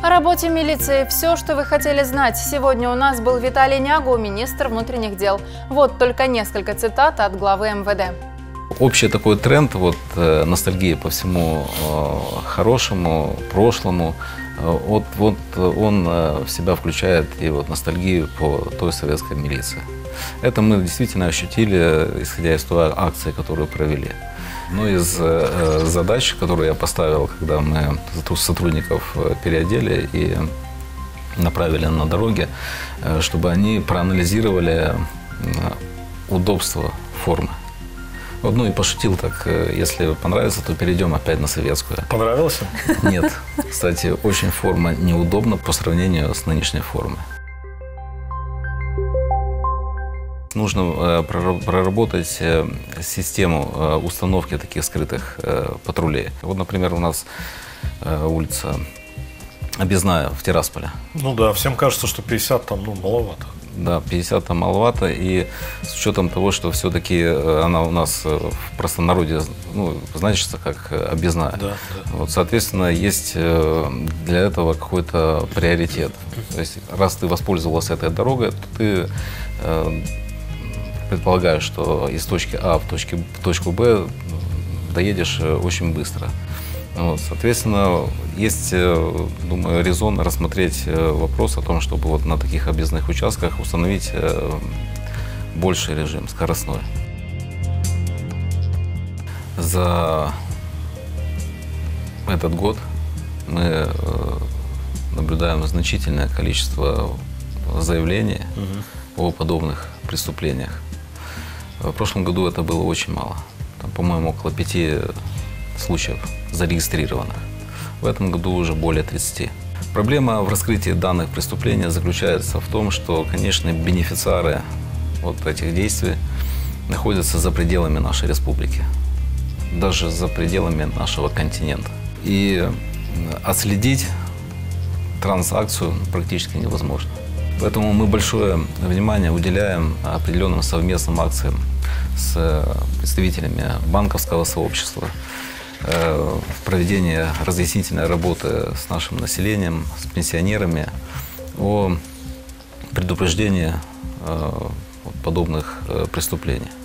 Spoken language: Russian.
О работе милиции все, что вы хотели знать. Сегодня у нас был Виталий Нягу, министр внутренних дел. Вот только несколько цитат от главы МВД. Общий такой тренд, ностальгии по всему хорошему, прошлому, он в себя включает и ностальгию по той советской милиции. Это мы действительно ощутили, исходя из той акции, которую провели. Но из задач, которые я поставил, когда мы сотрудников переодели и направили на дороги, чтобы они проанализировали удобство формы. Ну и пошутил так, если понравится, то перейдем опять на советскую. Понравился? Нет. Кстати, очень форма неудобна по сравнению с нынешней формой. Нужно проработать систему установки таких скрытых патрулей. Вот, например, у нас улица Объездная в Тирасполе. Ну да, всем кажется, что 50 там, маловато. Да, 50 там маловато, и с учетом того, что все-таки она у нас в простонародье, значится как объездная. Да, да. Вот, соответственно, есть для этого какой-то приоритет. То есть, раз ты воспользовался этой дорогой, то ты предполагаешь, что из точки А в точку Б доедешь очень быстро. Вот, соответственно, есть, думаю, резон рассмотреть вопрос о том, чтобы на таких объездных участках установить больший режим, скоростной. За этот год мы наблюдаем значительное количество заявлений о подобных преступлениях. В прошлом году это было очень мало. Там, по-моему, около 5 случаев зарегистрированных. В этом году уже более 30. Проблема в раскрытии данных преступлений заключается в том, что, конечно, бенефициары этих действий находятся за пределами нашей республики, даже за пределами нашего континента. И отследить транзакцию практически невозможно. Поэтому мы большое внимание уделяем определенным совместным акциям с представителями банковского сообщества, в проведении разъяснительной работы с нашим населением, с пенсионерами о предупреждении подобных преступлений.